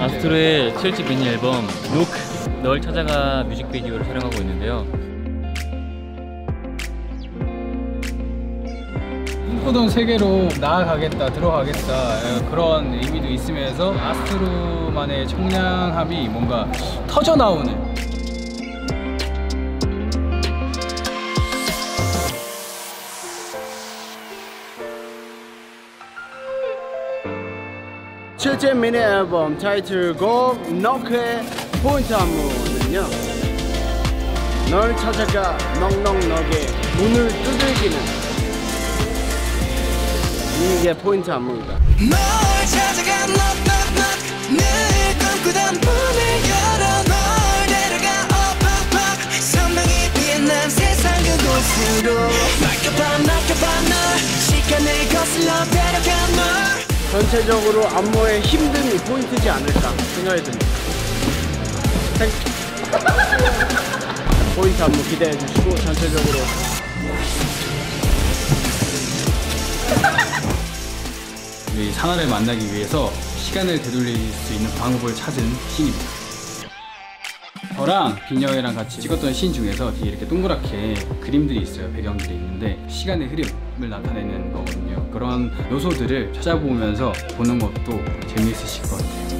아스트로의 7집 미니 앨범 노크 널 찾아가 뮤직비디오를 촬영하고 있는데요. 꿈꾸던 세계로 나아가겠다, 들어가겠다 그런 의미도 있으면서 아스트로만의 청량함이 뭔가 터져나오는 실제 미니 앨범 타이틀곡 노크의 포인트 안무는요, 널 찾아가 넉넉넉의 문을 두들기는 이게 포인트 안무입니다. 널 찾아가 넉넉넉 늘 꿈꾸던 문을 열어 널 데려가 엎어퍽 선명히 빛난 세상 그곳으로 맡겨봐 널 시간을 거슬러 데려가 널. 전체적으로 안무의 힘듦이 포인트지 않을까 생각이 듭니다. 포인트 안무 기대해 주시고 전체적으로 우리 사나를 만나기 위해서 시간을 되돌릴 수 있는 방법을 찾은 신입니다. 저랑 빈영이랑 같이 찍었던 신 중에서 뒤에 이렇게 동그랗게 그림들이 있어요. 배경들이 있는데 시간의 흐름을 나타내는 거거든요. 그런 요소들을 찾아보면서 보는 것도 재미있으실 것 같아요.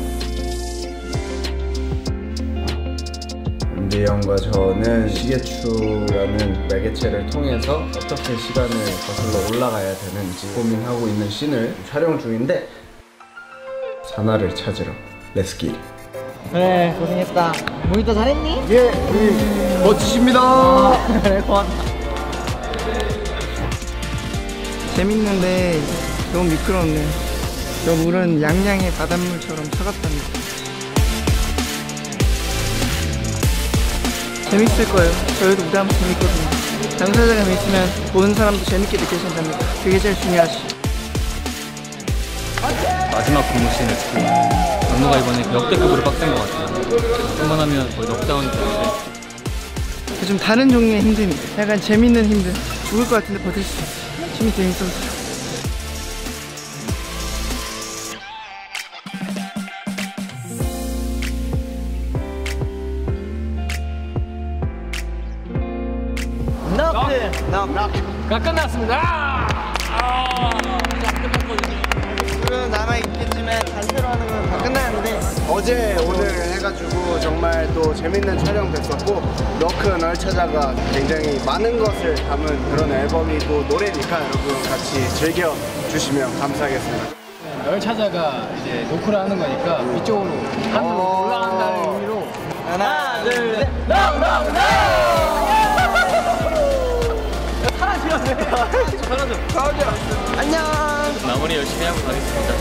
은재 형과 저는 시계추라는 매개체를 통해서 어떻게 시간을 거슬러 올라가야 되는지 고민하고 있는 씬을 촬영 중인데, 사나를 찾으러 렛츠기. 그래, 고생했다. 모니터 잘했니? 예, 멋지십니다. 그래, 고맙다. 재밌는데 너무 미끄럽네. 저 물은 양양의 바닷물처럼 차갑답니다. 재밌을 거예요. 저희도 무대 한번 재밌거든요. 당사자가 있으면 보는 사람도 재밌게 느껴진답니다. 그게 제일 중요하지. 마지막 근무씬을 특히 안무가 이번에 역대급으로 빡센 것 같아요. 한번 하면 거의 넉다운이 되는데 좀 다른 종류의 힘듦이에요. 약간 재밌는 힘듦. 죽을 것 같은데 버틸 수 있어. 춤이 재밌어서. 가 끝났습니다. 물은 남아있겠지만 반대로 하는 건 다 끝났는데 어제 오늘 해가지고 정말 또 재밌는 촬영 됐었고, 너크 널 찾아가 굉장히 많은 것을 담은 그런 앨범이고 노래니까 여러분 같이 즐겨주시면 감사하겠습니다. 널 찾아가 이제 노크를 하는 거니까 이쪽으로 하늘로 올라간다는 의미로 하나, 둘, 셋. 안녕. 마무리 열심히 하고 가겠습니다.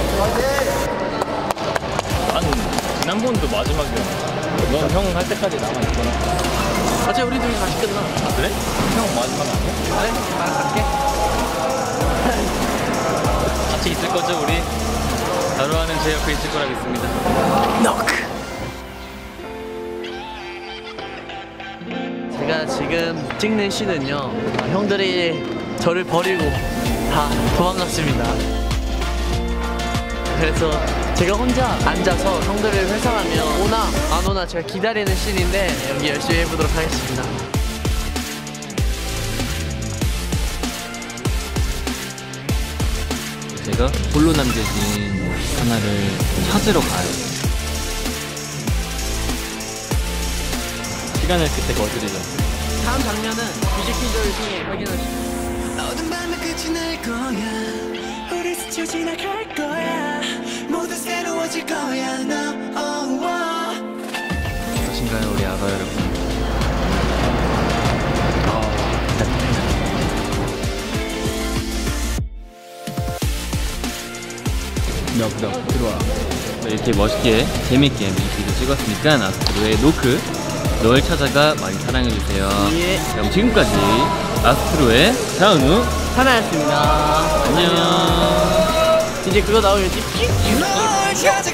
난 지난번도 마지막이었나? 넌 형 할 때까지 남아있거나. 어차피 우리 둘이 같이 끝나. 아, 그래? 형 마지막 아니야? 그래? 나 갈게. 같이 있을 거죠, 우리? 바로하는 제 옆에 있을 거라 믿습니다. 노크. 제가 지금 찍는 씬은요, 형들이 저를 버리고 다 도망갔습니다. 그래서 제가 혼자 앉아서 형들을 회상하며 오나 안 오나 제가 기다리는 씬인데 여기 열심히 해보도록 하겠습니다. 제가 홀로 남겨진 하나를 찾으러 가요. 시간을 그때 거두리죠. 다음 장면은 뮤직비디오를 통해 확인할 수 있습니다. 어둠 밤의 끝이 날 거야. 우리 스쳐 지나갈 거야. 모두 새로워질 거야. 너 어떠신가요, 우리 아가 여러분? 넉넉 들어와. 이렇게 멋있게 재밌게 뮤직비디오 찍었으니까 아스트로의 노크 널 찾아가 많이 사랑해주세요. 예. 그럼 지금까지 아스트로의 차은우 하나였습니다. 안녕. 이제 그거 나오면 널 찾아